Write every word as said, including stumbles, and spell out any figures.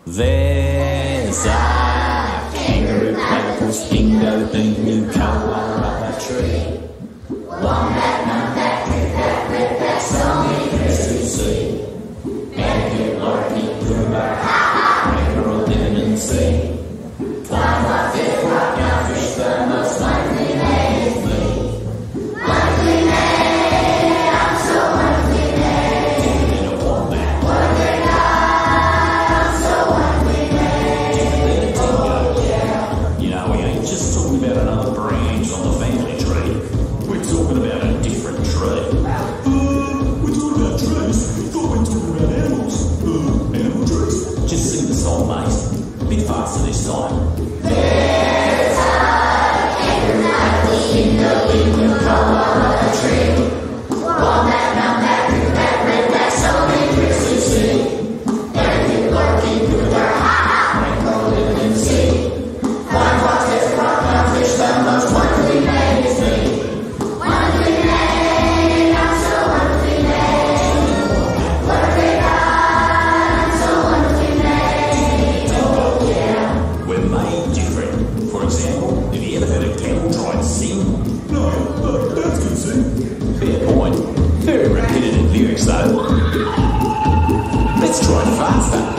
There's a kangaroo, platypus, dingo, dingo, koala, a tree. Wombat, numbat, cricket, ridgeback, so many things to see. Bandicoot, lorikeet, coomber, ha-ha, mackerel, living in the sea. Flying rock, fish, rock, now fish, the most likely made me. Likely made, I'm so likely made. In a wombat. What a great guy, I'm so likely made. In a dingo, yeah. You know, we ain't just talking about another branch on the family tree. We're talking about a different tree. Uh, we're talking about trees. Thought we were talking about animals. Uh, animal trees. Just sing the song, mate. A bit faster this time. There's a kangaroo, platypus, dingo, dingo, koala, a tree. Wombat, numbat, cricket, ridgeback, so many tricks to see. Bandicoot, lorikeet, coomber, ha-ha, mackerel, living in the sea. Flying fox, fish, rock, now fish, the most likely made is me. Likely made, I'm so likely made. What a great guy, I'm so likely made. Oh yeah. We're made different. For example, have you ever heard a camel try to sing? No, but birds can sing. Fair point. Very repetitive lyrics though. Let's try it faster.